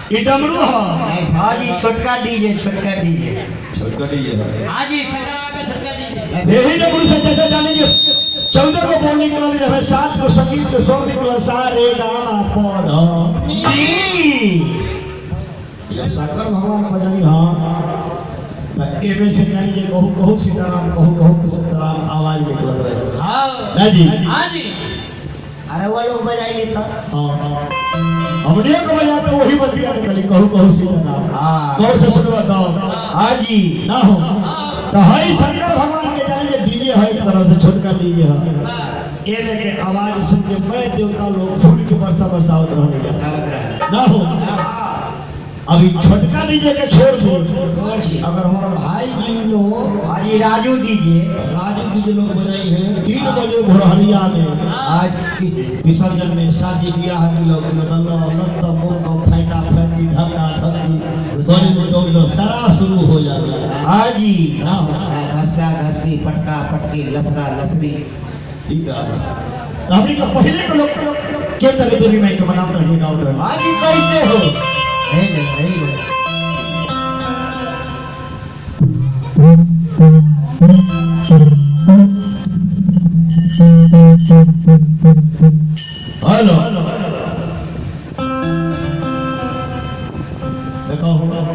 ये डमरू हो। हाँ जी छोटका डीजे हाँ जी छोटका डीजे यही डमरू से चाचा जानेंगे 14 को बोल निकला जब 7 को संगीत के 100 निकला सारे गामा पौधा जी जब शंकर भगवान बजाई हाँ एवे से जानी जे कहू कहू सीताराम कहू सीताराम आवाज निकलत रहे। हाँ ना जी हाँ जी अरे वो लोग बजाएंगे तो हमने को बजा तो वही बतिया निकली कहू सीताराम। हाँ गौर से सुनवा दो। हाँ जी ना हो तो हई शंकर भगवान के जाने जे डीजे है एक तरह से छोटका डीजे है एवे के आवाज सुन के मैं देवता लोग फूल के वर्षा बरसावत रहने जा ना हो। अभी छोटका डीजे के छोड़ दो अगर हमारा भाई जी लोग आज राजू डीजे लोग बजाई है 3 बजे भोरहरिया में आज विसर्जन में शादी ब्याह के लोग फैटा फैटी धक्का धक्की सारा शुरू हो जाता है। हाँ जी घसरा घसरी पटका पटकी लसरा लसरी ठीक है। तो हमने का पहले के लोग के तरह देवी माई के मनावत रहिए गाँव में आज कैसे हो हेलो देखो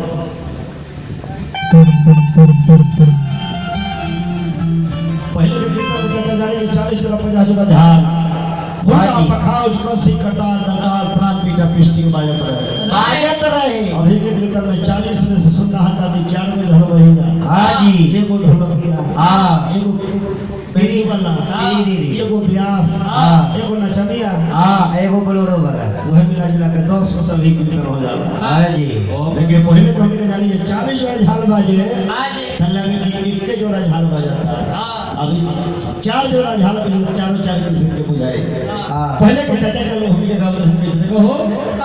पहले के कीर्तन में कहते जाने 40 रुपए 50 रुपए झाल हुआ पखाओ कसी करतार दरबार प्राण पीटा पिष्टी बाजत रहे। अभी के कीर्तन में 40 में से सुनना हटा दी 4 में घर वहीगा। हाँ जी एगो ढोलकिया हाँ एगो पेरी वाला एगो ब्यास एगो नचनिया एगो बोलोरो वाला वह मिला जुला के 10 को सभी कीर्तन हो जाला। हाँ जी लेकिन पहले तो हमने जानी 40 जोड़ा झाल बाजे तो लगे कि एक जोड़ा झाल बजाता अभी 4 जोड़ा झाल बजे चारों 4 किस्म के बुझाए। पहले के चाचा का लोग हमने गाँव में देखो हो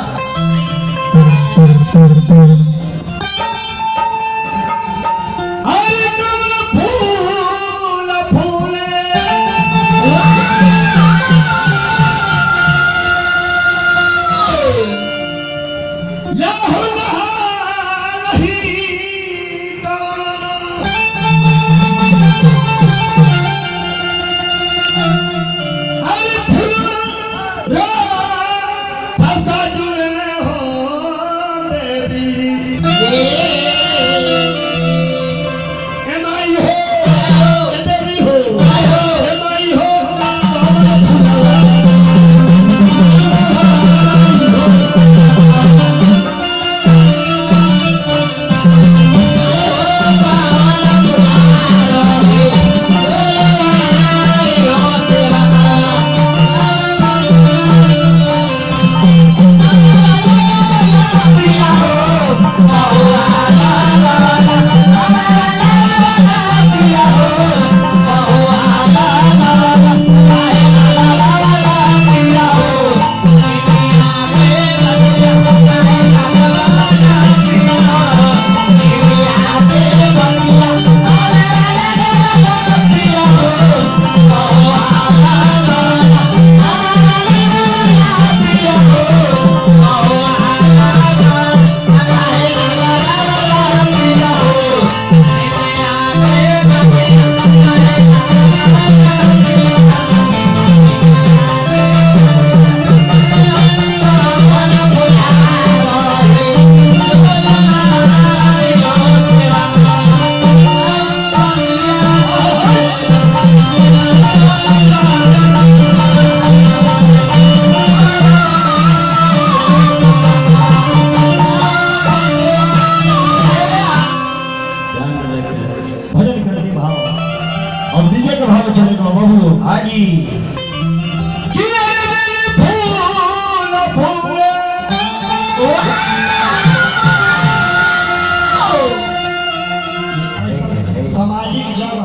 सामाजिक जब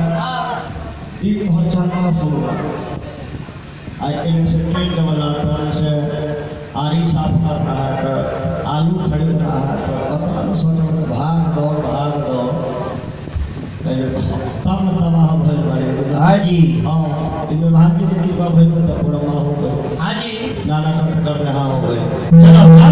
है दिन भर चलना शुरू से ट्रेन वाला से आरी साफ कर रहा है तो आलू खरीद रहा है तो सोचे भाग दौड़ तब तबाह भइल बारे। हाँ जी हाँ इनमें भाग्य की कृपा भइल तो पूरा हो गए। हाँ जी नाना करते करते हाँ हो गए। चलो